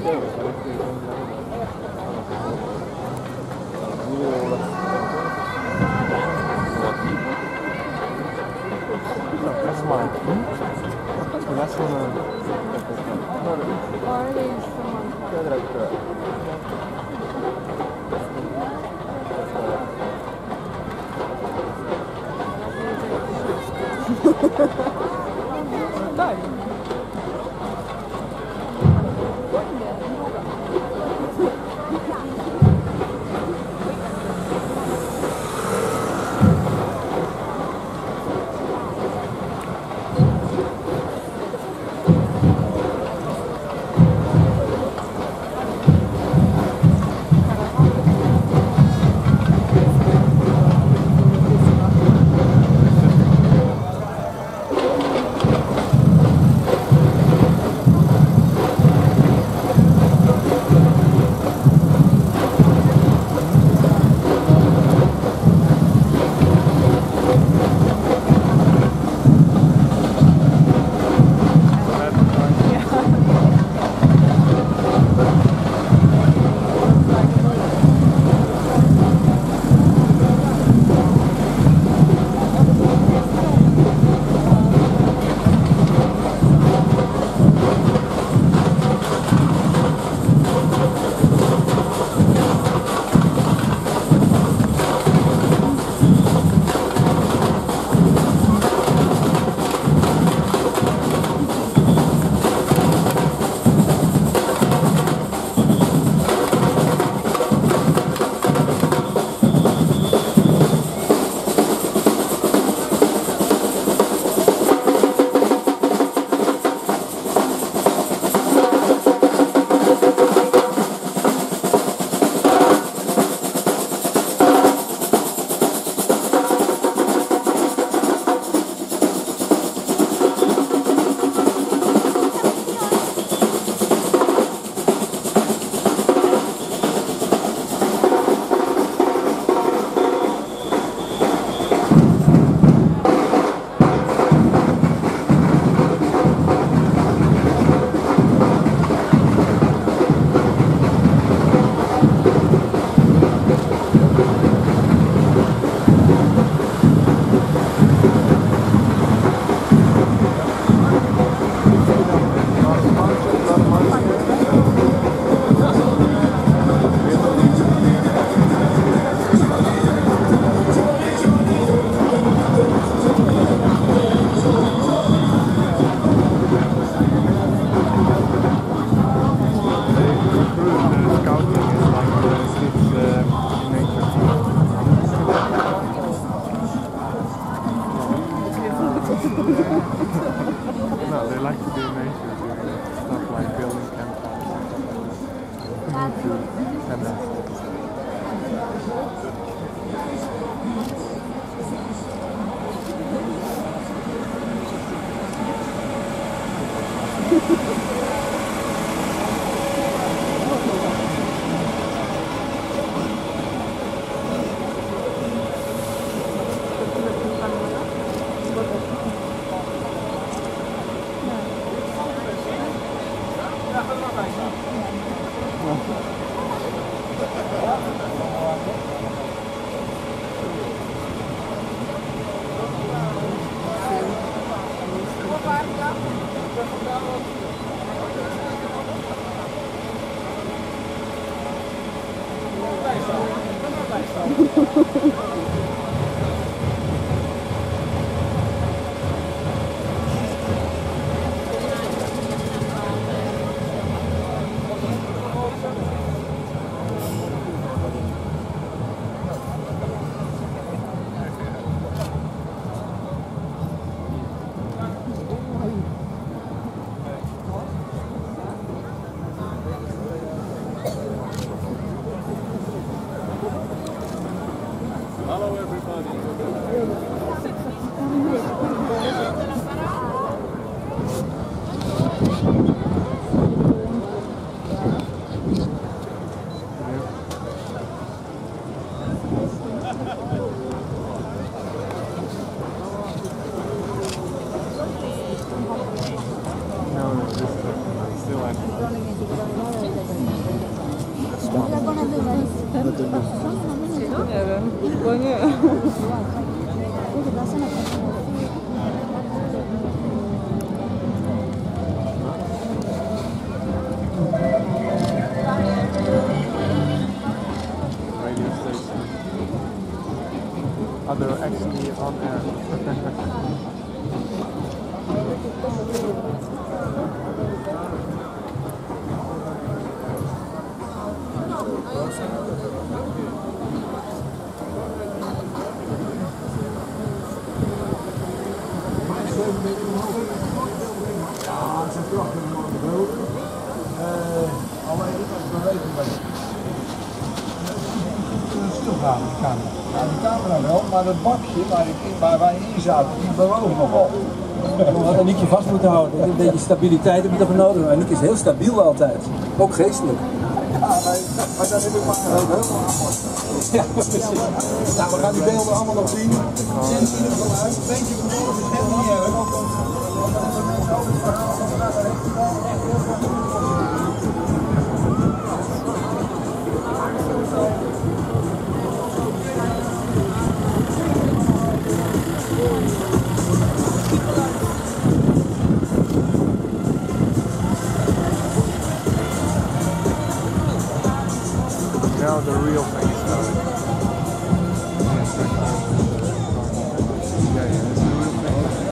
Hallo They're actually on air. Ja, de camera wel, maar dat bakje waar wij in zaten, die bewoog nogal. We hadden Niekje vast moeten houden. Een beetje stabiliteit heb je toch nodig. Maar Niek is heel stabiel altijd. Ook geestelijk. Ja, maar dat heb ik maar helemaal aangepast. Ja, precies. Nou, we gaan die beelden allemaal nog zien. Zend in ieder geval uit. Een beetje vervolgens is het niet erg. Now the real thing started.